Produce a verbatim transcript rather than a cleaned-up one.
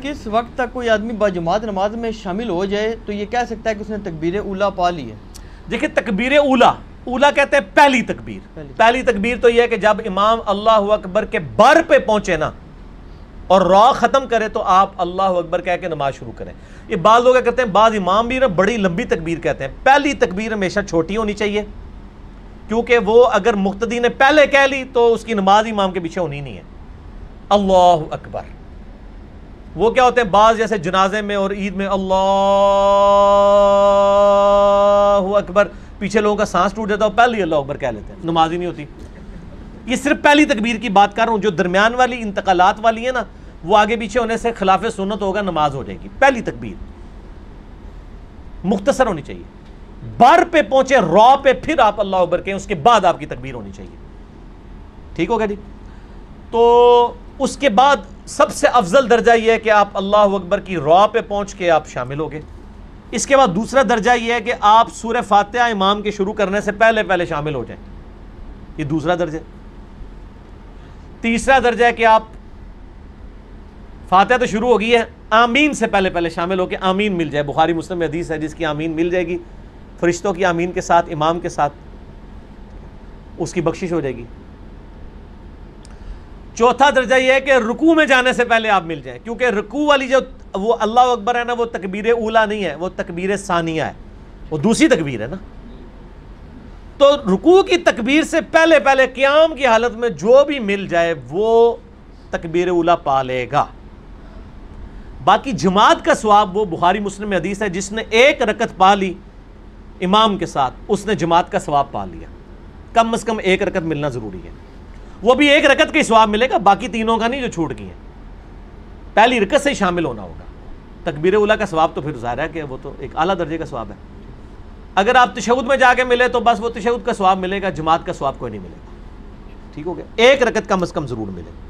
کس وقت تک کوئی آدمی باجماعت نماز میں شامل ہو جائے تو یہ کہہ سکتا ہے کہ اس نے تکبیر اولا پا لی ہے؟ دیکھیں تکبیر اولا، اولا کہتے ہیں پہلی تکبیر. پہلی تکبیر تو یہ ہے کہ جب امام اللہ اکبر کے بر پہ پہنچے نا اور را ختم کرے تو آپ اللہ اکبر کہہ کے نماز شروع کریں. یہ بعض لوگ کہتے ہیں، بعض امام بھی نا بڑی لمبی تکبیر کہتے ہیں. پہلی تکبیر ہمیشہ چھوٹی ہونی چاہیے، کیونکہ وہ اگر مقتدی نے پہلے کہہ لی تو اس کی نماز امام کے پیچھے ہونی نہیں ہے. اللہ اکبر وہ کیا ہوتے ہیں بعض جیسے جنازے میں اور عید میں اللہ اکبر، پیچھے لوگوں کا سانس ٹوٹ جاتا ہے، پہلے اللہ اکبر کہہ لیتے ہیں، نماز ہی نہیں ہوتی. یہ صرف پہلی تکبیر کی بات کر رہا ہوں. جو درمیان والی انتقالات والی ہے نا وہ آگے پیچھے ہونے سے خلاف سنت ہوگا، نماز ہو جائے گی. پہلی تکبیر مختصر ہونی چاہیے، بار پہ پہنچے را پہ پھر آپ اللہ اکبر کہیں، اس کے بعد آپ کی تکبیر ہونی چاہیے. ٹھیک ہوگا جی. تو اس کے بعد سب سے افضل درجہ یہ ہے کہ آپ اللہ اکبر کی را پہ پہنچ کے آپ شامل ہوگے. اس کے بعد دوسرا درجہ یہ ہے کہ آپ سورہ فاتحہ امام کے شروع کرنے سے پہلے پہلے شامل ہو جائیں. یہ دوسرا درجہ. تیسرا درجہ ہے کہ آپ فاتحہ تو شروع ہو گئی ہے، آمین سے پہلے پہلے شامل ہو کے آمین مل جائے. بخاری مسلم میں حدیث ہے جس کی آمین مل جائے گی فرشتوں کی آمین کے ساتھ، امام کے ساتھ، اس کی بخشش ہو جائے گی. چوتھا درجہ یہ ہے کہ رکوع میں جانے سے پہلے آپ مل جائیں، کیونکہ رکوع والی جو وہ اللہ اکبر ہے نا وہ تکبیر اولا نہیں ہے، وہ تکبیر ثانیہ ہے، وہ دوسری تکبیر ہے نا. تو رکوع کی تکبیر سے پہلے پہلے قیام کی حالت میں جو بھی مل جائے وہ تکبیر اولا پا لے گا. باقی جماعت کا ثواب وہ بخاری مسلم میں حدیث ہے، جس نے ایک رکعت پا لی امام کے ساتھ اس نے جماعت کا ثواب پا لیا. کم از کم ایک رکعت ملنا ضروری ہے، وہ بھی ایک رکعت کا ثواب ملے گا، باقی تینوں کا نہیں جو چھوٹ گئی ہیں. پہلی رکعت سے ہی شامل ہونا ہوگا. تکبیر اولا کا ثواب تو پھر ظاہر ہے کہ وہ تو ایک اعلیٰ درجے کا ثواب ہے. اگر آپ تشہد میں جا کے ملے تو بس وہ تشہد کا ثواب ملے گا، جماعت کا ثواب کوئی نہیں ملے گا. ٹھیک ہو گیا. ایک رکعت کم از کم ضرور ملے.